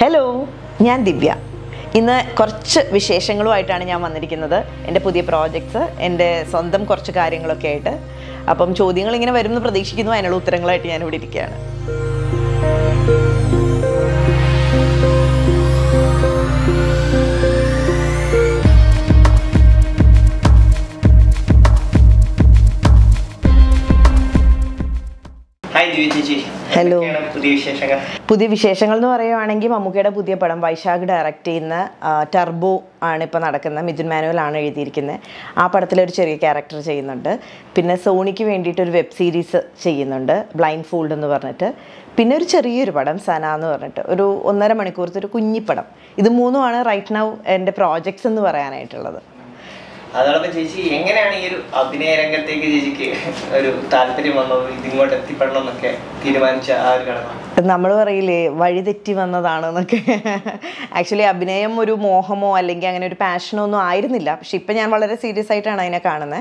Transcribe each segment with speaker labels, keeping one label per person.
Speaker 1: Hello, ഞാൻ ദിവ്യ. ഇന്ന് കുറച്ച് വിശേഷങ്ങളുമായിട്ടാണ് ഞാൻ വന്നിരിക്കുന്നത്. എൻ്റെ പുതിയ പ്രോജക്ട്സ്, എൻ്റെ സ്വന്തം കുറച്ച് കാര്യങ്ങളൊക്കെ ആയിട്ട്. അപ്പം ചോദ്യങ്ങൾ ഇങ്ങനെ വരുമെന്ന് പ്രതീക്ഷിക്കുന്നു. അതിനുള്ള ഉത്തരങ്ങളായിട്ട് ഞാനിവിടെ ഇരിക്കുകയാണ്. ഹലോ. പുതിയ വിശേഷങ്ങൾ എന്ന് പറയുവാണെങ്കിൽ മമ്മൂക്കയുടെ പുതിയ പടം വൈശാഖ് ഡയറക്റ്റ് ചെയ്യുന്ന ടർബോ ആണ് ഇപ്പോൾ നടക്കുന്നത്. മിഥുൻ മാനുവൽ ആണ് എഴുതിയിരിക്കുന്നത്. ആ പടത്തിലൊരു ചെറിയ ക്യാരക്ടർ ചെയ്യുന്നുണ്ട്. പിന്നെ സോണിക്ക് വേണ്ടിയിട്ടൊരു വെബ് സീരീസ് ചെയ്യുന്നുണ്ട്, ബ്ലൈൻഡ് ഫോൾഡ് എന്ന് പറഞ്ഞിട്ട്. പിന്നെ ഒരു ചെറിയൊരു പടം സന എന്ന് പറഞ്ഞിട്ട് ഒരു 1.5 മണിക്കൂറത്തെ ഒരു കുഞ്ഞിപ്പടം. ഇത് മൂന്നുമാണ് റൈറ്റ് നൗ എൻ്റെ പ്രോജക്ട്സ് എന്ന് പറയാനായിട്ടുള്ളത്.
Speaker 2: അതോടൊപ്പം ചേച്ചി എങ്ങനെയാണ് ഈ ഒരു അഭിനയ രംഗത്തേക്ക് ചേച്ചിക്ക് ഒരു താല്പര്യം വന്നത്, ഇതിങ്ങോട്ട് എത്തിപ്പെടണം എന്നൊക്കെ തീരുമാനിച്ച ആ ഒരു ഘടന?
Speaker 1: നമ്മൾ പറയില്ലേ വഴിതെറ്റി വന്നതാണെന്നൊക്കെ. ആക്ച്വലി അഭിനയം ഒരു മോഹമോ അല്ലെങ്കിൽ അങ്ങനെ ഒരു പാഷനോ ഒന്നും ആയിരുന്നില്ല. പക്ഷെ ഇപ്പം ഞാൻ വളരെ സീരിയസ് ആയിട്ടാണ് അതിനെ കാണുന്നത്.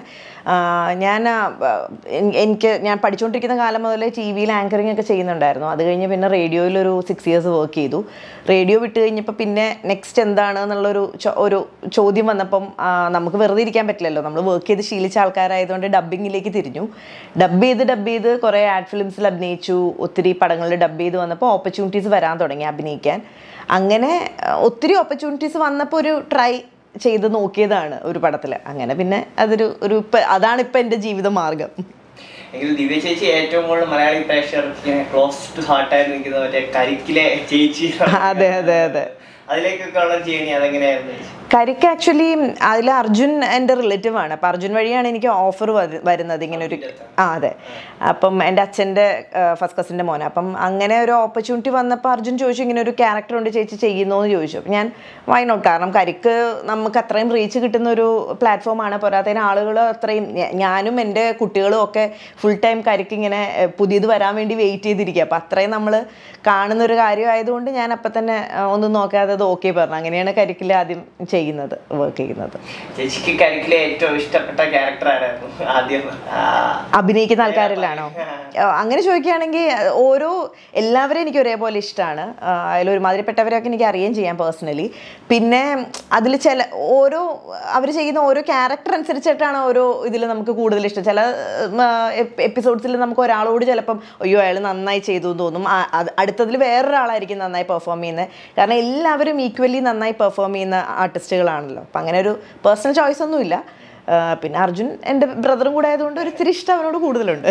Speaker 1: ഞാൻ പഠിച്ചുകൊണ്ടിരിക്കുന്ന കാലം മുതലേ ടി വിയിൽ ആങ്കറിങ് ഒക്കെ ചെയ്യുന്നുണ്ടായിരുന്നു. അത് കഴിഞ്ഞ് പിന്നെ റേഡിയോയിലൊരു 6 years വർക്ക് ചെയ്തു. റേഡിയോ വിട്ട് കഴിഞ്ഞപ്പോൾ പിന്നെ നെക്സ്റ്റ് എന്താണ് എന്നുള്ളൊരു ചോദ്യം വന്നപ്പം നമുക്ക് വെറുതെ ഇരിക്കാൻ പറ്റില്ലല്ലോ. നമ്മൾ വർക്ക് ചെയ്ത് ശീലിച്ച ആൾക്കാരായതുകൊണ്ട് ഡബ്ബിങ്ങിലേക്ക് തിരിഞ്ഞു. ഡബ് ചെയ്ത് കുറേ ആഡ് ഫിലിംസിൽ അഭിനയിച്ചു. ഒത്തിരി പടങ്ങളിൽ ഡബ് ചെയ്ത് വന്നപ്പോൾ ഓപ്പർച്യൂണിറ്റീസ് വരാൻ തുടങ്ങി അഭിനയിക്കാൻ. അങ്ങനെ ഒത്തിരി ഓപ്പർച്യൂണിറ്റീസ് വന്നപ്പോൾ ഒരു ട്രൈ ചെയ്ത് നോക്കിയതാണ് ഒരു പടത്തിൽ. അങ്ങനെ പിന്നെ അതാണ് ഇപ്പം എൻ്റെ ജീവിത മാർഗം.
Speaker 2: ദിവ്യ ചേച്ചി ഏറ്റവും കൂടുതൽ മലയാളി പ്രേക്ഷകർക്ക് ക്ലോസ് ടു ഹാർട്ടായിട്ട് നിൽക്കുന്നത് മറ്റേ കരിക്കിലെ ചേച്ചി.
Speaker 1: അതെ അതെ അതെ.
Speaker 2: അതിലേക്കൊക്കെ ഉള്ള ജേണി അതെങ്ങനെയായിരുന്നു?
Speaker 1: കരിക്ക് ആക്ച്വലി അതിൽ അർജുൻ എൻ്റെ റിലേറ്റീവ് ആണ്. അപ്പം അർജുൻ വഴിയാണ് എനിക്ക് ഓഫർ വരുന്നത് ഇങ്ങനെ ഒരു. അതെ. അപ്പം എൻ്റെ അച്ഛൻ്റെ ഫസ്റ്റ് കസിൻ്റെ മോനെ. അപ്പം അങ്ങനെ ഒരു ഓപ്പർച്യൂണിറ്റി വന്നപ്പോൾ അർജുൻ ചോദിച്ചു, ഇങ്ങനെ ഒരു ക്യാരക്ടർ ഉണ്ട് ചേച്ചി ചെയ്യുന്നോ എന്ന് ചോദിച്ചു. അപ്പം ഞാൻ വൈ നോട്ട്, കാരണം കരിക്ക് നമുക്ക് അത്രയും റീച്ച് കിട്ടുന്ന ഒരു പ്ലാറ്റ്ഫോമാണ്. പോരാത്തതിന് ആളുകൾ അത്രയും, ഞാനും എൻ്റെ കുട്ടികളും ഒക്കെ ഫുൾ ടൈം കരിക്ക് ഇങ്ങനെ പുതിയത് വരാൻ വേണ്ടി വെയിറ്റ് ചെയ്തിരിക്കുക. അപ്പം അത്രയും നമ്മൾ കാണുന്നൊരു കാര്യമായതുകൊണ്ട് ഞാൻ അപ്പം തന്നെ ഒന്നും നോക്കാതെ അത് ഓക്കെ പറഞ്ഞു. അങ്ങനെയാണ് കരിക്കിൽ ആദ്യം വർക്ക് ചെയ്യുന്നത്.
Speaker 2: ചേച്ചിക്ക് കരിക്കിലെ ഏറ്റവും ഇഷ്ടപ്പെട്ട ക്യാരക്ടർ ആരായിരുന്നു ആദ്യം?
Speaker 1: അഭിനയിക്കുന്ന ആൾക്കാരിലാണോ? അങ്ങനെ ചോദിക്കുകയാണെങ്കിൽ എല്ലാവരെയും എനിക്ക് ഒരേപോലെ ഇഷ്ടമാണ്. അതിലൊരുമാതിരിപ്പെട്ടവരൊക്കെ എനിക്ക് അറിയുകയും ചെയ്യാം പേഴ്സണലി. പിന്നെ അതിൽ അവർ ചെയ്യുന്ന ഓരോ ക്യാരക്ടർ അനുസരിച്ചിട്ടാണ് ഓരോ ഇതിൽ നമുക്ക് കൂടുതൽ ഇഷ്ടം. ചില എപ്പിസോഡ്സിൽ നമുക്ക് ഒരാളോട് ചിലപ്പം അയ്യോ അയാൾ നന്നായി ചെയ്തു എന്ന് തോന്നും. അടുത്തതിൽ വേറൊരാളായിരിക്കും നന്നായി പെർഫോം ചെയ്യുന്നത്. കാരണം എല്ലാവരും ഈക്വലി നന്നായി പെർഫോം ചെയ്യുന്ന ആർട്ടിസ്റ്റുകളാണല്ലോ. അപ്പം അങ്ങനെ ഒരു പേഴ്സണൽ ചോയ്സ് ഒന്നുമില്ല. പിന്നെ അർജുൻ എൻ്റെ ബ്രദറും കൂടെ ആയതുകൊണ്ട് ഒരു ഇത്തിരി ഇഷ്ടം അവനോട് കൂടുതലുണ്ട്.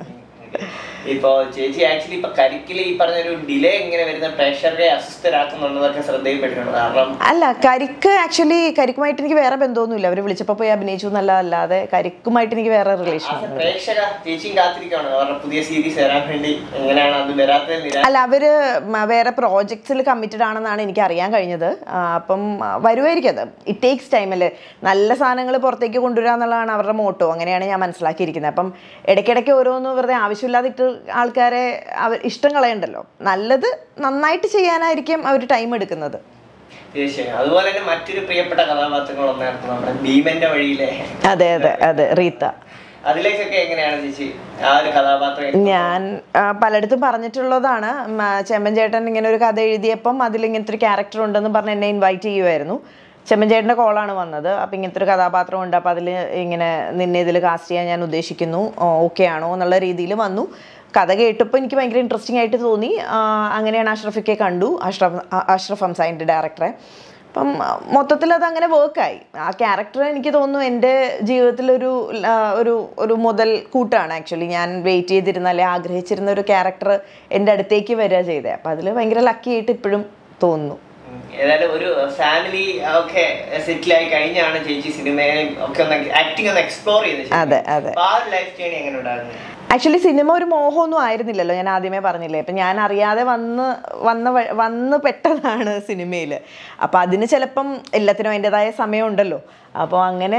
Speaker 2: ഇപ്പോ ചേച്ചി ആക്ച്വലി ഇപ്പൊ കരിക്കിൽ ഈ പറഞ്ഞൊരു ഡിലേ ഇങ്ങനെ വരുന്ന പ്രേക്ഷകരെ അസ്വസ്ഥരാക്കുന്നുണ്ടെന്നൊക്കെ ശ്രദ്ധയിൽപ്പെട്ടിട്ടുണ്ട്. കാരണം
Speaker 1: അല്ല, കരിക്കുമായിട്ട് എനിക്ക് വേറെ ബന്ധമൊന്നുമില്ല. അവർ വിളിച്ചപ്പോൾ പോയി അഭിനയിച്ചു എന്നല്ലാതെ കരിക്കുമായിട്ട് എനിക്ക് വേറെ റിലേഷൻ.
Speaker 2: പ്രേക്ഷക ചേച്ചിയും കാത്തിരിക്കുകയാണ് അവരുടെ പുതിയ സീരീസ് വരാൻ വേണ്ടി. എങ്ങനെയാണ് അത് വരാത്തത്?
Speaker 1: അല്ല, അവര് വേറെ പ്രോജക്ട്സിൽ കമ്മിറ്റഡ് ആണെന്നാണ് എനിക്ക് അറിയാൻ കഴിഞ്ഞത്. അപ്പം വരുമായിരിക്കും. അത് ഇറ്റ് ടേക്സ് ടൈം അല്ലേ. നല്ല സാധനങ്ങൾ പുറത്തേക്ക് കൊണ്ടുവരിക എന്നുള്ളതാണ് അവരുടെ മോട്ടോ. അങ്ങനെയാണ് ഞാൻ മനസ്സിലാക്കിയിരിക്കുന്നത്. അപ്പം ഇടയ്ക്കിടയ്ക്ക് ഓരോന്ന് വെറുതെ ആവശ്യമില്ലാതിട്ട് ആൾക്കാരെ ഇഷ്ടം കളയണ്ടല്ലോ. നല്ലത് നന്നായിട്ട് ചെയ്യാനായിരിക്കും അവർ ടൈം എടുക്കുന്നത്.
Speaker 2: അതുപോലെ തന്നെ മറ്റൊരു പ്രിയപ്പെട്ട കഥാപാത്രങ്ങൾ ഒന്നായിരുന്നു നമ്മുടെ ഭീമന്റെ വഴിയിലെ.
Speaker 1: അതെ അതെ അതെ, റീത്ത.
Speaker 2: അതിലേക്കൊക്കെ എങ്ങനെയാണ് ചേച്ചി ആ ഒരു കഥാപാത്രം?
Speaker 1: ഞാൻ പലയിടത്തും പറഞ്ഞിട്ടുള്ളതാണ്. ചെമ്പൻ ചേട്ടൻ ഇങ്ങനെ ഒരു കഥ എഴുതിയപ്പം അതിലിങ്ങനത്തെ ഒരു ക്യാരക്ടർ ഉണ്ടെന്ന് പറഞ്ഞ് എന്നെ ഇൻവൈറ്റ് ചെയ്യുമായിരുന്നു. ചെമ്പൻ ചേട്ടൻ്റെ കോളാണ് വന്നത്. അപ്പം ഇങ്ങനത്തെ ഒരു കഥാപാത്രം ഉണ്ട്, അപ്പം അതിൽ ഇങ്ങനെ നിന്നെ ഇതിൽ കാസ്റ്റ് ചെയ്യാൻ ഞാൻ ഉദ്ദേശിക്കുന്നു, ഓക്കെ ആണോ എന്നുള്ള രീതിയിൽ വന്നു. കഥ കേട്ടപ്പോൾ എനിക്ക് ഭയങ്കര ഇൻട്രസ്റ്റിംഗ് ആയിട്ട് തോന്നി. അങ്ങനെയാണ് അഷ്റഫിക്കെ കണ്ടു, അഷ്റഫ് ഹംസായിൻ്റെ ഡയറക്ടറെ. അപ്പം മൊത്തത്തിൽ അതങ്ങനെ വർക്കായി. ആ ക്യാരക്ടർ എനിക്ക് തോന്നുന്നു എൻ്റെ ജീവിതത്തിലൊരു മുതൽ കൂട്ടാണ്. ആക്ച്വലി ഞാൻ വെയിറ്റ് ചെയ്തിരുന്ന അല്ലെങ്കിൽ ആഗ്രഹിച്ചിരുന്ന ഒരു ക്യാരക്ടർ എൻ്റെ അടുത്തേക്ക് വരിക ചെയ്തത്. അപ്പം അതിൽ ഭയങ്കര ലക്കി ആയിട്ട് ഇപ്പോഴും തോന്നുന്നു.
Speaker 2: ഏതായാലും ഒരു ഫാമിലി ഒക്കെ സെറ്റിൽ ആയി കഴിഞ്ഞാണ് ചേച്ചി സിനിമയും ഒക്കെ ആക്ടിങ് ഒന്ന് എക്സ്പ്ലോർ ചെയ്തത്.
Speaker 1: അതെ അതെ.
Speaker 2: ആ ഒരു ലൈഫ് ജേർണി എങ്ങനെ ഉണ്ടായിരുന്നു?
Speaker 1: ആക്ച്വലി സിനിമ ഒരു മോഹമൊന്നും ആയിരുന്നില്ലല്ലോ. ഞാൻ ആദ്യമേ പറഞ്ഞില്ലേ. അപ്പം ഞാൻ അറിയാതെ വന്ന് പെട്ടതാണ് സിനിമയിൽ. അപ്പം അതിന് ചിലപ്പം എല്ലാത്തിനും അതിൻ്റെതായ സമയമുണ്ടല്ലോ. അപ്പോൾ അങ്ങനെ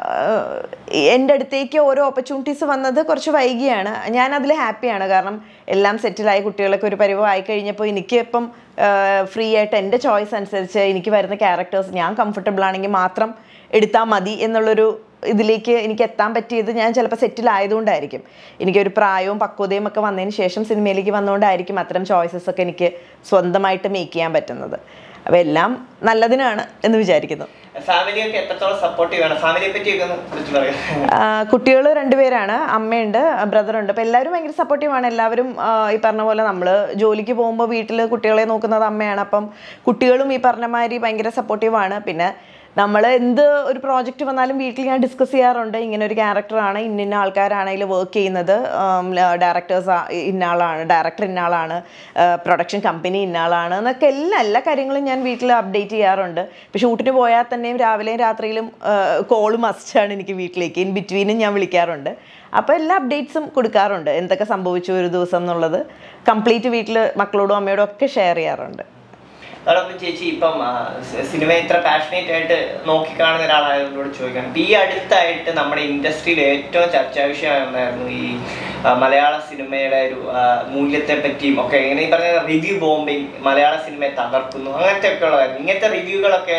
Speaker 1: എൻ്റെ അടുത്തേക്ക് ഓരോ ഓപ്പർച്യൂണിറ്റീസ് വന്നത് കുറച്ച് വൈകിയാണ്. ഞാൻ അതിൽ ഹാപ്പിയാണ്. കാരണം എല്ലാം സെറ്റിലായി, കുട്ടികളൊക്കെ ഒരു പരിവമായി കഴിഞ്ഞപ്പോൾ എനിക്ക് ഇപ്പം ഫ്രീ ആയിട്ട് എൻ്റെ ചോയ്സ് അനുസരിച്ച് എനിക്ക് വരുന്ന ക്യാരക്ടേഴ്സ് ഞാൻ കംഫർട്ടബിൾ ആണെങ്കിൽ മാത്രം എടുത്താൽ മതി എന്നുള്ളൊരു ഇതിലേക്ക് എനിക്ക് എത്താൻ പറ്റിയത് ഞാൻ ചിലപ്പോൾ സെറ്റിലായതുകൊണ്ടായിരിക്കും. എനിക്കൊരു പ്രായവും പക്വതയും ഒക്കെ വന്നതിന് ശേഷം സിനിമയിലേക്ക് വന്നുകൊണ്ടായിരിക്കും അത്തരം ചോയ്സസ് ഒക്കെ എനിക്ക് സ്വന്തമായിട്ട് മേക്ക് ചെയ്യാൻ പറ്റുന്നത്. അപ്പോൾ എല്ലാം നല്ലതിനാണ് എന്ന് വിചാരിക്കുന്നു.
Speaker 2: ഫാമിലിയൊക്കെ എത്രത്തോളം സപ്പോർട്ടീവ് ആണ്? ഫാമിലിയെ പറ്റിയൊക്കെ ഒന്ന് കുറിച്ച് പറയാം.
Speaker 1: കുട്ടികൾ 2 പേരാണ്, അമ്മയുണ്ട്, ബ്രദറുണ്ട്. അപ്പോൾ എല്ലാവരും ഭയങ്കര സപ്പോർട്ടീവാണ്. എല്ലാവരും ഈ പറഞ്ഞ പോലെ നമ്മൾ ജോലിക്ക് പോകുമ്പോൾ വീട്ടിൽ കുട്ടികളെ നോക്കുന്നത് അമ്മയാണ്. അപ്പം കുട്ടികളും ഈ പറഞ്ഞ മാതിരി ഭയങ്കര സപ്പോർട്ടീവാണ്. പിന്നെ നമ്മൾ എന്ത് ഒരു പ്രോജക്റ്റ് വന്നാലും വീട്ടിൽ ഞാൻ ഡിസ്കസ് ചെയ്യാറുണ്ട്. ഇങ്ങനെ ഒരു ക്യാരക്ടറാണ്, ഇന്ന ആൾക്കാരാണ് അതിൽ വർക്ക് ചെയ്യുന്നത്, ഡയറക്ടേഴ്സ് ഇന്ന ആളാണ്, ഡയറക്ടർ ഇന്ന ആളാണ്, പ്രൊഡക്ഷൻ കമ്പനി ഇന്ന ആളാണ് എന്നൊക്കെ എല്ലാ കാര്യങ്ങളും ഞാൻ വീട്ടിൽ അപ്ഡേറ്റ് ചെയ്യാറുണ്ട്. ഇപ്പോൾ ഷൂട്ടിന് പോയാൽ തന്നെയും രാവിലെയും രാത്രിയിലും കോള് മസ്റ്റാണ് എനിക്ക് വീട്ടിലേക്ക്. ഇൻ ബിറ്റ്വീനും ഞാൻ വിളിക്കാറുണ്ട്. അപ്പോൾ എല്ലാ അപ്ഡേറ്റ്സും കൊടുക്കാറുണ്ട്. എന്തൊക്കെ സംഭവിച്ചു ഒരു ദിവസം എന്നുള്ളത് കംപ്ലീറ്റ് വീട്ടിൽ മക്കളോടും അമ്മയോടും ഒക്കെ ഷെയർ ചെയ്യാറുണ്ട്.
Speaker 2: അതോടൊപ്പം ചേച്ചി ഇപ്പം സിനിമ ഇത്ര പാഷനേറ്റ് ആയിട്ട് നോക്കിക്കാണുന്ന ഒരാളായതുകൊണ്ട് ചോദിക്കണം, ഈ അടുത്തായിട്ട് നമ്മുടെ ഇൻഡസ്ട്രിയിൽ ഏറ്റവും ചർച്ചാ വിഷയമായി ഒന്നായിരുന്നു ഈ മലയാള സിനിമയുടെ ഒരു മൂല്യത്തെ പറ്റിയും ഒക്കെ. ഇങ്ങനെ ഈ പറഞ്ഞ റിവ്യൂ ബോംബിങ്, മലയാള സിനിമയെ തകർക്കുന്നു, അങ്ങനത്തെ ഒക്കെ ഉള്ളതായിരുന്നു. ഇങ്ങനത്തെ റിവ്യൂകളൊക്കെ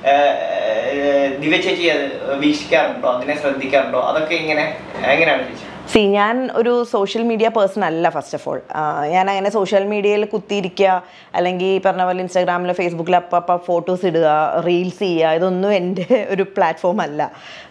Speaker 2: ദിവ്യ ചേച്ചി അത് വീക്ഷിക്കാറുണ്ടോ, അതിനെ ശ്രദ്ധിക്കാറുണ്ടോ? അതൊക്കെ എങ്ങനെയാണ് ചേച്ചി?
Speaker 1: ഞാൻ ഒരു സോഷ്യൽ മീഡിയ പേഴ്സൺ അല്ല. ഫസ്റ്റ് ഓഫ് ഓൾ ഞാൻ അങ്ങനെ സോഷ്യൽ മീഡിയയിൽ കുത്തിയിരിക്കുക, അല്ലെങ്കിൽ പറഞ്ഞ പോലെ ഇൻസ്റ്റാഗ്രാമിലോ ഫേസ്ബുക്കിലോ അപ്പം ഫോട്ടോസ് ഇടുക, റീൽസ് ചെയ്യുക, ഇതൊന്നും എൻ്റെ ഒരു പ്ലാറ്റ്ഫോം അല്ല.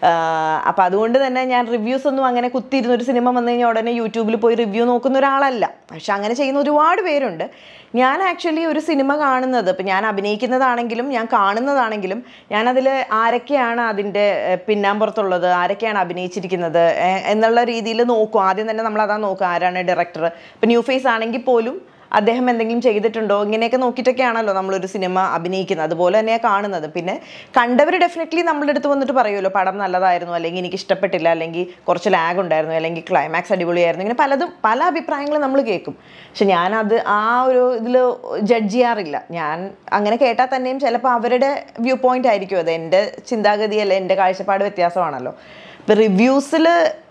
Speaker 1: അപ്പം അതുകൊണ്ട് തന്നെ ഞാൻ റിവ്യൂസ് ഒന്നും അങ്ങനെ കുത്തിയിരുന്ന ഒരു സിനിമ വന്നു കഴിഞ്ഞാൽ ഉടനെ യൂട്യൂബിൽ പോയി റിവ്യൂ നോക്കുന്ന ഒരാളല്ല. പക്ഷെ അങ്ങനെ ചെയ്യുന്ന ഒരുപാട് പേരുണ്ട്. ഞാൻ ആക്ച്വലി ഒരു സിനിമ കാണുന്നത്, ഇപ്പം ഞാൻ അഭിനയിക്കുന്നതാണെങ്കിലും ഞാൻ കാണുന്നതാണെങ്കിലും ഞാനതിൽ ആരൊക്കെയാണ് അതിൻ്റെ പിന്നാമ്പുറത്തുള്ളത്, ആരൊക്കെയാണ് അഭിനയിച്ചിരിക്കുന്നത് എന്നുള്ള രീതിയിൽ നോക്കും. ആദ്യം തന്നെ നമ്മളതാ നോക്കുക, ആരാണ് ഡയറക്ടർ. ഇപ്പം ന്യൂ ഫേസ് ആണെങ്കിൽ പോലും അദ്ദേഹം എന്തെങ്കിലും ചെയ്തിട്ടുണ്ടോ, ഇങ്ങനെയൊക്കെ നോക്കിയിട്ടൊക്കെയാണല്ലോ നമ്മളൊരു സിനിമ അഭിനയിക്കുന്നത്. അതുപോലെ തന്നെയാണ് കാണുന്നത്. പിന്നെ കണ്ടവർ ഡെഫിനറ്റ്ലി നമ്മളുടെ അടുത്ത് വന്നിട്ട് പറയുമല്ലോ പടം നല്ലതായിരുന്നു, അല്ലെങ്കിൽ എനിക്ക് ഇഷ്ടപ്പെട്ടില്ല, അല്ലെങ്കിൽ കുറച്ച് ലാഗ് ഉണ്ടായിരുന്നു, അല്ലെങ്കിൽ ക്ലൈമാക്സ് അടിപൊളിയായിരുന്നു. ഇങ്ങനെ പല അഭിപ്രായങ്ങളും നമ്മൾ കേൾക്കും. പക്ഷെ ഞാനത് ആ ഒരു ഇതിൽ ജഡ്ജ് ചെയ്യാറില്ല. ഞാൻ അങ്ങനെ കേട്ടാൽ തന്നെയും ചിലപ്പോൾ അവരുടെ വ്യൂ പോയിന്റ് ആയിരിക്കും അത്, എൻ്റെ ചിന്താഗതിയല്ല, എൻ്റെ കാഴ്ചപ്പാട് വ്യത്യാസമാണല്ലോ. ഇപ്പം റിവ്യൂസിൽ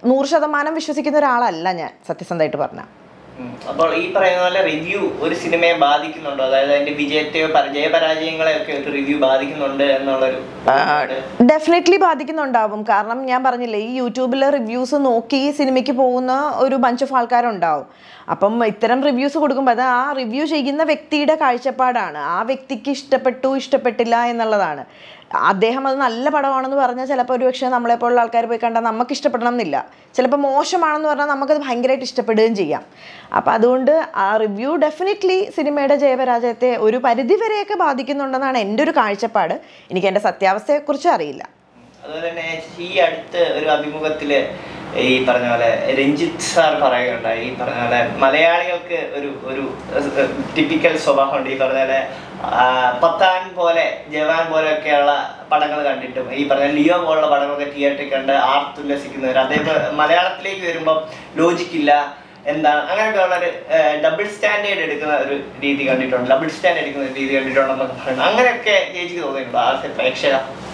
Speaker 1: 100% വിശ്വസിക്കുന്ന ഒരാളല്ല ഞാൻ, സത്യസന്ധമായിട്ട് പറഞ്ഞാൽ.
Speaker 2: അപ്പോൾ ഈ പറയുന്ന പോലെ റിവ്യൂ ഒരു സിനിമയെ ബാധിക്കുന്നുണ്ടോ? അതായത് അതിന്റെ വിജയത്തെയോ ജയപരാജയങ്ങളെ ഒക്കെ ഒരു റിവ്യൂ ബാധിക്കുന്നുണ്ട് എന്നുള്ളൊരു?
Speaker 1: ഡെഫിനറ്റ്ലി ബാധിക്കുന്നുണ്ടാവും. കാരണം ഞാൻ പറഞ്ഞില്ലേ, ഈ യൂട്യൂബിലെ റിവ്യൂസ് നോക്കി സിനിമയ്ക്ക് പോകുന്ന ഒരു ബഞ്ച് ഓഫ് ആൾക്കാരുണ്ടാവും. അപ്പം ഇത്തരം റിവ്യൂസ് കൊടുക്കുമ്പോൾ അത് ആ റിവ്യൂ ചെയ്യുന്ന വ്യക്തിയുടെ കാഴ്ചപ്പാടാണ്. ആ വ്യക്തിക്ക് ഇഷ്ടപ്പെട്ടു ഇഷ്ടപ്പെട്ടില്ല എന്നുള്ളതാണ്. അദ്ദേഹം അത് നല്ല പടമാണെന്ന് പറഞ്ഞാൽ ചിലപ്പോൾ ഒരു പക്ഷേ നമ്മളെപ്പോലുള്ള ആൾക്കാർ പോയി കണ്ടാൽ നമുക്ക് ഇഷ്ടപ്പെടണം എന്നില്ല. ചിലപ്പോൾ മോശമാണെന്ന് പറഞ്ഞാൽ നമുക്കത് ഭയങ്കരമായിട്ട് ഇഷ്ടപ്പെടുകയും ചെയ്യാം. അപ്പം അതുകൊണ്ട് ആ റിവ്യൂ ഡെഫിനറ്റ്ലി സിനിമയുടെ ജയപരാജയത്തെ ഒരു പരിധിവരെയൊക്കെ ബാധിക്കുന്നുണ്ടെന്നാണ് എൻ്റെ ഒരു കാഴ്ചപ്പാട്. എനിക്ക് എൻ്റെ സത്യാവസ്ഥയെക്കുറിച്ച് അറിയില്ല.
Speaker 2: അതുപോലെ തന്നെ ഈ അടുത്ത് ഒരു അഭിമുഖത്തിൽ ഈ പറഞ്ഞ പോലെ രഞ്ജിത്ത് സാർ പറയുകയുണ്ടായി, ഈ പറഞ്ഞ പോലെ മലയാളികൾക്ക് ഒരു ടിപ്പിക്കൽ സ്വഭാവമുണ്ട്. ഈ പറഞ്ഞ പോലെ പത്താൻ പോലെ ജവാൻ പോലെയൊക്കെയുള്ള പടങ്ങൾ കണ്ടിട്ടും ഈ പറഞ്ഞ ലിയോ പോലുള്ള പടങ്ങളൊക്കെ തിയേറ്ററിൽ കണ്ട് ആർത്തുല്ലസിക്കുന്നവർ, അതേപോലെ മലയാളത്തിലേക്ക് വരുമ്പം ലോജിക്കില്ല എന്താണ് അങ്ങനെയൊക്കെ ഉള്ളൊരു ഡബിൾ സ്റ്റാൻഡേർഡ് എടുക്കുന്ന ഒരു രീതി കണ്ടിട്ടുണ്ട്, ഡബിൾ സ്റ്റാൻഡേർഡ് എടുക്കുന്ന ഒരു രീതി കണ്ടിട്ടുണ്ടെന്നൊക്കെ പറയുന്നത്. അങ്ങനെയൊക്കെ ചേച്ചിക്ക് തോന്നിയിട്ടുണ്ടോ ആദ്യത്തെ പ്രേക്ഷക?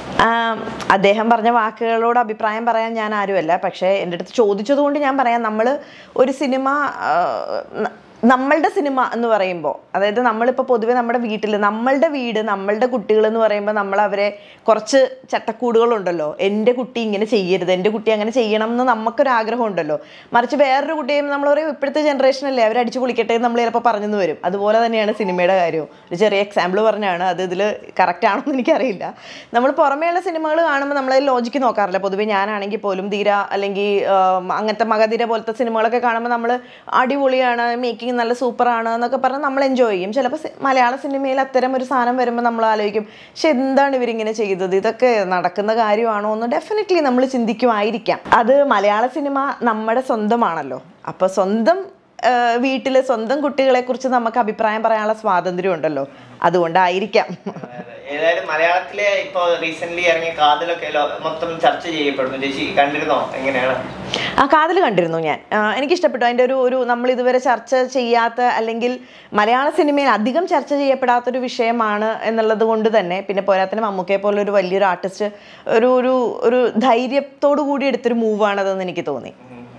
Speaker 1: അദ്ദേഹം പറഞ്ഞ വാക്കുകളോട് അഭിപ്രായം പറയാൻ ഞാൻ ആരുമല്ല. പക്ഷേ എൻ്റെ അടുത്ത് ചോദിച്ചതുകൊണ്ട് ഞാൻ പറയാം, നമ്മൾ ഒരു സിനിമ നമ്മളുടെ സിനിമ എന്ന് പറയുമ്പോൾ, അതായത് നമ്മളിപ്പോൾ പൊതുവെ നമ്മുടെ വീട്ടിൽ നമ്മളുടെ വീട് നമ്മളുടെ കുട്ടികൾ എന്ന് പറയുമ്പോൾ നമ്മൾ അവരെ കുറച്ച് ചട്ടക്കൂടുകളുണ്ടല്ലോ. എൻ്റെ കുട്ടി ഇങ്ങനെ ചെയ്യരുത്, എൻ്റെ കുട്ടി അങ്ങനെ ചെയ്യണം എന്ന് നമുക്കൊരാഗ്രഹം ഉണ്ടല്ലോ. മറിച്ച് വേറൊരു കുട്ടിയും നമ്മൾ പറയും ഇപ്പോഴത്തെ ജനറേഷനല്ലേ അവരടിച്ച് പൊളിക്കട്ടെ എന്ന് നമ്മൾ ചിലപ്പോൾ പറഞ്ഞെന്ന് വരും. അതുപോലെ തന്നെയാണ് സിനിമയുടെ കാര്യവും. ഒരു ചെറിയ എക്സാമ്പിൾ പറഞ്ഞാണ്, അത് ഇതിൽ കറക്റ്റ് ആണോ എന്ന് എനിക്കറിയില്ല. നമ്മൾ പുറമേയുള്ള സിനിമകൾ കാണുമ്പോൾ നമ്മളതിൽ ലോജിക്ക് നോക്കാറില്ല. പൊതുവെ ഞാനാണെങ്കിൽ പോലും ധീര അല്ലെങ്കിൽ അങ്ങനത്തെ മഗധീര പോലത്തെ സിനിമകളൊക്കെ കാണുമ്പോൾ നമ്മൾ അടിപൊളിയാണ്, മേക്കിംഗ് നല്ല സൂപ്പറാണ് എന്നൊക്കെ പറഞ്ഞാൽ നമ്മൾ എൻജോയ് ചെയ്യും. ചിലപ്പോൾ മലയാള സിനിമയിൽ അത്തരം ഒരു സാധനം വരുമ്പോൾ നമ്മൾ ആലോചിക്കും, പക്ഷെ എന്താണ് ഇവരിങ്ങനെ ചെയ്തത്, ഇതൊക്കെ നടക്കുന്ന കാര്യമാണോ എന്ന് ഡെഫിനറ്റ്ലി നമ്മൾ ചിന്തിക്കുമായിരിക്കാം. അത് മലയാള സിനിമ നമ്മുടെ സ്വന്തമാണല്ലോ. അപ്പോൾ സ്വന്തം വീട്ടിൽ സ്വന്തം കുട്ടികളെ കുറിച്ച് നമുക്ക് അഭിപ്രായം പറയാനുള്ള സ്വാതന്ത്ര്യം ഉണ്ടല്ലോ, അതുകൊണ്ടായിരിക്കാം.
Speaker 2: ഏതായാലും മലയാളത്തിലെ ഇപ്പോൾ റീസെന്റ് ഇറങ്ങിയ കാതലൊക്കെ മൊത്തം ചർച്ച ചെയ്യപ്പെടുന്നു. ചേച്ചി കണ്ടിരുന്നോ? എങ്ങനെയാണ്?
Speaker 1: ആ കാതൽ കണ്ടിരുന്നു ഞാൻ. എനിക്കിഷ്ടപ്പെട്ടു. അതിൻ്റെ ഒരു നമ്മൾ ഇതുവരെ ചർച്ച ചെയ്യാത്ത, അല്ലെങ്കിൽ മലയാള സിനിമയിൽ അധികം ചർച്ച ചെയ്യപ്പെടാത്തൊരു വിഷയമാണ് എന്നുള്ളത് കൊണ്ട് തന്നെ, പിന്നെ പോരാത്തിന് മമ്മൂക്കയെ പോലെ ഒരു വലിയൊരു ആർട്ടിസ്റ്റ് ഒരു ധൈര്യത്തോടു കൂടി എടുത്തൊരു മൂവാണതെന്ന് എനിക്ക് തോന്നി.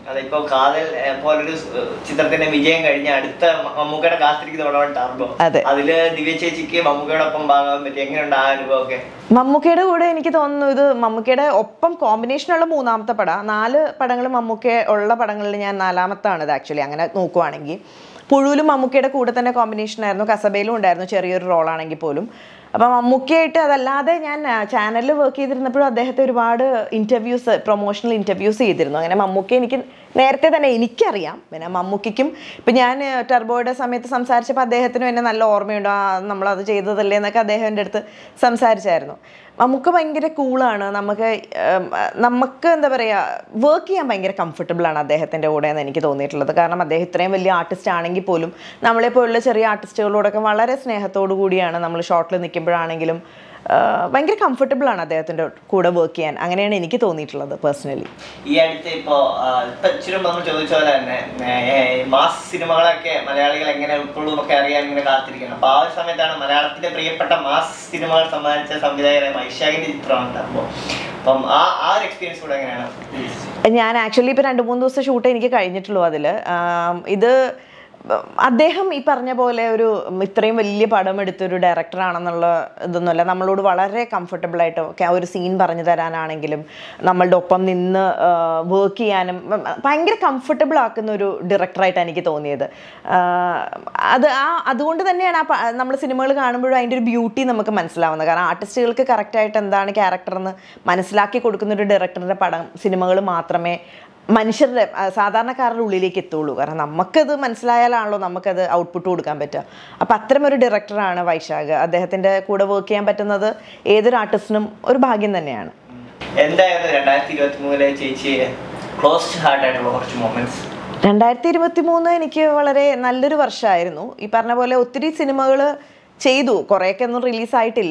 Speaker 2: അതിപ്പോ കാതൽ പോലൊരു ചിത്രത്തിന്റെ വിജയം കഴിഞ്ഞ അടുത്ത മമ്മൂക്കയുടെ കാത്തിരിക്കുന്നതോടെ ടർബോ. അതില് ദിവ്യ ചേച്ചിക്ക് മമ്മൂക്കയോടൊപ്പം ഭാഗം പറ്റി. എങ്ങനെയുണ്ട് ആ അനുഭവം ഒക്കെ?
Speaker 1: മമ്മൂക്കയുടെ കൂടെ എനിക്ക് തോന്നുന്നു ഇത് മമ്മൂക്കയുടെ ഒപ്പം കോമ്പിനേഷനുള്ള 3ാമത്തെ പടം. 4 പടങ്ങൾ മമ്മൂക്ക ഉള്ള പടങ്ങളിൽ ഞാൻ 4ാമത്താണ് ഇത് ആക്ച്വലി അങ്ങനെ നോക്കുവാണെങ്കിൽ. പുഴുവിലും മമ്മൂക്കയുടെ കൂടെ തന്നെ കോമ്പിനേഷൻ ആയിരുന്നു, കസബയിലും ഉണ്ടായിരുന്നു ചെറിയൊരു റോളാണെങ്കിൽ പോലും. അപ്പം മമ്മൂക്കയായിട്ട് അതല്ലാതെ ഞാൻ ചാനലിൽ വർക്ക് ചെയ്തിരുന്നപ്പോഴും അദ്ദേഹത്തെ ഒരുപാട് ഇൻ്റർവ്യൂസ്, പ്രൊമോഷണൽ ഇൻ്റർവ്യൂസ് ചെയ്തിരുന്നു. അങ്ങനെ മമ്മൂക്ക എനിക്ക് നേരത്തെ തന്നെ എനിക്കറിയാം. പിന്നെ മമ്മൂക്കും ഇപ്പം ഞാൻ ടർബോയുടെ സമയത്ത് സംസാരിച്ചപ്പോൾ അദ്ദേഹത്തിനും എന്നെ നല്ല ഓർമ്മയുണ്ട്. നമ്മളത് ചെയ്തതല്ലേ എന്നൊക്കെ അദ്ദേഹം എൻ്റെ അടുത്ത് സംസാരിച്ചായിരുന്നു. മമ്മൂക്ക ഭയങ്കര കൂളാണ്. നമുക്ക് എന്താ പറയുക, വർക്ക് ചെയ്യാൻ ഭയങ്കര കംഫർട്ടബിളാണ് അദ്ദേഹത്തിൻ്റെ കൂടെ എന്ന് എനിക്ക് തോന്നിയിട്ടുള്ളത്. കാരണം അദ്ദേഹം ഇത്രയും വലിയ ആർട്ടിസ്റ്റ് ആണെങ്കിൽ പോലും നമ്മളെപ്പോലുള്ള ചെറിയ ആർട്ടിസ്റ്റുകളോടൊക്കെ വളരെ സ്നേഹത്തോടു കൂടിയാണ് നമ്മൾ ഷോട്ടിൽ നിൽക്കുമ്പോഴാണെങ്കിലും ഭയങ്കര കംഫർട്ടബിൾ ആണ് അദ്ദേഹത്തിൻ്റെ കൂടെ വർക്ക് ചെയ്യാൻ. അങ്ങനെയാണ് എനിക്ക് തോന്നിയിട്ടുള്ളത് പേഴ്സണലി.
Speaker 2: ഈ അടുത്ത് ഇപ്പോൾ ഇച്ചിരി നമ്മൾ ചോദിച്ച പോലെ തന്നെ മാസ് സിനിമകളൊക്കെ മലയാളികൾ എങ്ങനെ ഉൾക്കൊള്ളുന്നൊക്കെ അറിയാൻ ഇങ്ങനെ കാത്തിരിക്കണം. അപ്പോൾ ആ ഒരു സമയത്താണ് മലയാളത്തിൻ്റെ പ്രിയപ്പെട്ട മാസ് സിനിമകൾ സമ്മാനിച്ച സംവിധായകനായ വൈശാഖിൻ്റെ ചിത്രമാണ്. അപ്പം ആ ഒരു എക്സ്പീരിയൻസ് കൂടെ എങ്ങനെയാണ്?
Speaker 1: ഞാൻ ആക്ച്വലി ഇപ്പോൾ 2-3 ദിവസം ഷൂട്ട് എനിക്ക് കഴിഞ്ഞിട്ടുള്ളൂ. ഇത് അദ്ദേഹം ഈ പറഞ്ഞ പോലെ ഇത്രയും വലിയ പടം എടുത്തൊരു ഡയറക്ടറാണെന്നുള്ള ഇതൊന്നുമല്ല. നമ്മളോട് വളരെ കംഫർട്ടബിളായിട്ട് ഒരു സീൻ പറഞ്ഞു തരാനാണെങ്കിലും നമ്മളുടെ ഒപ്പം നിന്ന് വർക്ക് ചെയ്യാനും ഭയങ്കര കംഫർട്ടബിൾ ആക്കുന്ന ഒരു ഡയറക്ടറായിട്ടാണ് എനിക്ക് തോന്നിയത്. അതുകൊണ്ട് തന്നെയാണ് നമ്മൾ സിനിമകൾ കാണുമ്പോഴും അതിൻ്റെ ഒരു ബ്യൂട്ടി നമുക്ക് മനസ്സിലാവുന്നത്. കാരണം ആർട്ടിസ്റ്റുകൾക്ക് കറക്റ്റായിട്ട് എന്താണ് ക്യാരക്ടറെന്ന് മനസ്സിലാക്കി കൊടുക്കുന്ന ഒരു ഡയറക്ടറുടെ സിനിമകൾ മാത്രമേ മനുഷ്യരുടെ സാധാരണക്കാരുടെ ഉള്ളിലേക്ക് എത്തുള്ളൂ. കാരണം നമുക്കത് മനസ്സിലായാലാണല്ലോ നമുക്കത് ഔട്ട്പുട്ട് കൊടുക്കാൻ പറ്റുക. അപ്പം അത്തരമൊരു ഡയറക്ടറാണ് വൈശാഖ്. അദ്ദേഹത്തിൻ്റെ കൂടെ വർക്ക് ചെയ്യാൻ പറ്റുന്നത് ഏതൊരു ആർട്ടിസ്റ്റിനും ഒരു ഭാഗ്യം തന്നെയാണ്.
Speaker 2: എന്തായിരുന്നു 2023 ചേച്ചി ക്ലോസ്ഡ് ഹാർട്ട് ആയിട്ടുള്ള കുറച്ച് മൊമെന്റ്സ്?
Speaker 1: 2023 എനിക്ക് വളരെ നല്ലൊരു വർഷമായിരുന്നു. ഈ പറഞ്ഞ പോലെ ഒത്തിരി സിനിമകൾ ചെയ്തു, കുറേയൊക്കെ ഒന്നും റിലീസായിട്ടില്ല.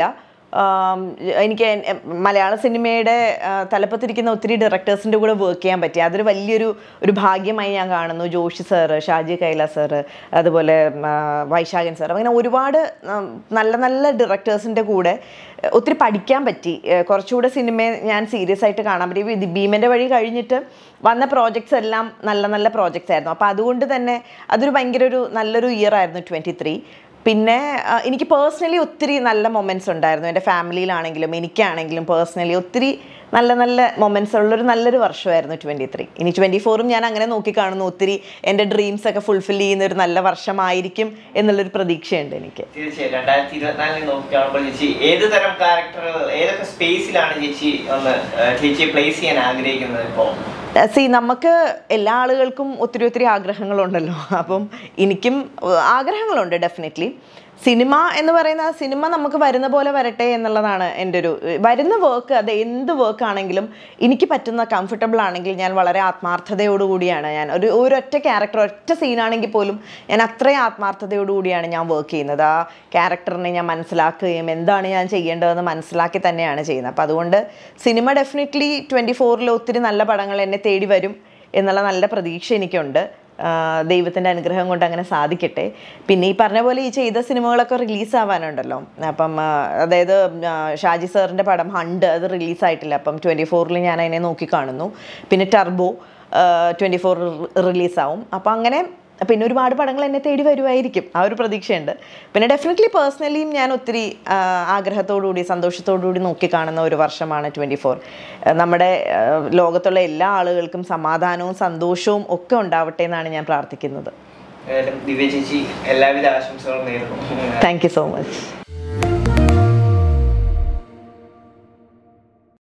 Speaker 1: എനിക്ക് മലയാള സിനിമയുടെ തലപ്പത്തിരിക്കുന്ന ഒത്തിരി ഡയറക്ടേഴ്സിൻ്റെ കൂടെ വർക്ക് ചെയ്യാൻ പറ്റി. അതൊരു വലിയൊരു ഭാഗ്യമായി ഞാൻ കാണുന്നു. ജോഷി സാറ്, ഷാജി കൈലാസ് സാറ്, അതുപോലെ വൈശാഖൻ സാർ, അങ്ങനെ ഒരുപാട് നല്ല നല്ല ഡയറക്ടേഴ്സിൻ്റെ കൂടെ ഒത്തിരി പഠിക്കാൻ പറ്റി. കുറച്ചുകൂടെ സിനിമയെ ഞാൻ സീരിയസ് ആയിട്ട് കാണാൻ പറ്റി. ഭീമൻ്റെ വഴി കഴിഞ്ഞിട്ട് വന്ന പ്രോജക്ട്സ് എല്ലാം നല്ല നല്ല പ്രോജക്ട്സ് ആയിരുന്നു. അപ്പോൾ അതുകൊണ്ട് തന്നെ അതൊരു ഭയങ്കര നല്ലൊരു ഇയർ ആയിരുന്നു 23. പിന്നെ എനിക്ക് പേഴ്സണലി ഒത്തിരി നല്ല മൊമെൻറ്റ്സ് ഉണ്ടായിരുന്നു. എൻ്റെ ഫാമിലിയിലാണെങ്കിലും എനിക്കാണെങ്കിലും പേഴ്സണലി ഒത്തിരി നല്ല നല്ല മൊമെൻറ്റ്സ് ഉള്ളൊരു നല്ലൊരു വർഷമായിരുന്നു 23. ഇനി 24ഉം ഞാൻ അങ്ങനെ നോക്കിക്കാണുന്നു. ഒത്തിരി എൻ്റെ ഡ്രീംസൊക്കെ ഫുൾഫിൽ ചെയ്യുന്ന ഒരു നല്ല വർഷമായിരിക്കും എന്നുള്ളൊരു പ്രതീക്ഷയുണ്ട് എനിക്ക്.
Speaker 2: തീർച്ചയായും 2024 നോക്കിക്കാണുമ്പോൾ ചേച്ചി ഏത് തരം ക്യാരക്ടർ, ഏതൊക്കെ സ്പേസിലാണ് ചേച്ചി പ്ലേസ് ചെയ്യാൻ ആഗ്രഹിക്കുന്നത്? ഇപ്പോൾ
Speaker 1: നമുക്ക് എല്ലാ ആളുകൾക്കും ഒത്തിരി ആഗ്രഹങ്ങളുണ്ടല്ലോ. അപ്പം എനിക്കും ആഗ്രഹങ്ങളുണ്ട് ഡെഫിനറ്റ്ലി. സിനിമ എന്ന് പറയുന്ന സിനിമ നമുക്ക് വരുന്ന പോലെ വരട്ടെ എന്നുള്ളതാണ് എൻ്റെ വരുന്ന വർക്ക്. അത് എന്ത് വർക്ക് ആണെങ്കിലും എനിക്ക് പറ്റുന്ന കംഫർട്ടബിൾ ആണെങ്കിൽ ഞാൻ വളരെ ആത്മാർത്ഥതയോടുകൂടിയാണ് ഞാൻ ഒരൊറ്റ ക്യാരക്ടർ, ഒറ്റ സീനാണെങ്കിൽ പോലും ഞാൻ അത്രയും ആത്മാർത്ഥതയോടുകൂടിയാണ് ഞാൻ വർക്ക് ചെയ്യുന്നത്. ആ ക്യാരക്ടറിനെ ഞാൻ മനസ്സിലാക്കുകയും എന്താണ് ഞാൻ ചെയ്യേണ്ടതെന്ന് മനസ്സിലാക്കി തന്നെയാണ് ചെയ്യുന്നത്. അപ്പോൾ അതുകൊണ്ട് സിനിമ ഡെഫിനറ്റ്ലി 24 ഒത്തിരി നല്ല പടങ്ങൾ എന്നെ തേടി വരും എന്നുള്ള നല്ല പ്രതീക്ഷ എനിക്കുണ്ട്. ദൈവത്തിൻ്റെ അനുഗ്രഹം കൊണ്ട് അങ്ങനെ സാധിക്കട്ടെ. പിന്നെ ഈ പറഞ്ഞ പോലെ ഈ ചെയ്ത സിനിമകളൊക്കെ റിലീസാവാനുണ്ടല്ലോ. അപ്പം അതായത് ഷാജി സാറിൻ്റെ പടം ഹണ്ട് അത് റിലീസായിട്ടില്ല. അപ്പം 24 ഞാൻ അതിനെ നോക്കിക്കാണുന്നു. പിന്നെ ടർബോ 24 റിലീസാവും. അപ്പം അങ്ങനെ പിന്നെ ഒരുപാട് പടങ്ങൾ എന്നെ തേടി വരുമായിരിക്കും, ആ ഒരു പ്രതീക്ഷയുണ്ട്. പിന്നെ ഡെഫിനറ്റ്ലി പേഴ്സണലിയും ഞാൻ ഒത്തിരി ആഗ്രഹത്തോടുകൂടി സന്തോഷത്തോടുകൂടി നോക്കിക്കാണുന്ന ഒരു വർഷമാണ് 24. നമ്മുടെ ലോകത്തുള്ള എല്ലാ ആളുകൾക്കും സമാധാനവും സന്തോഷവും ഒക്കെ ഉണ്ടാവട്ടെ എന്നാണ് ഞാൻ പ്രാർത്ഥിക്കുന്നത്.
Speaker 2: ദിവ്യ ചേച്ചി എല്ലാവിധ ആശംസകളും നേരുന്നു.
Speaker 1: Thank you so much.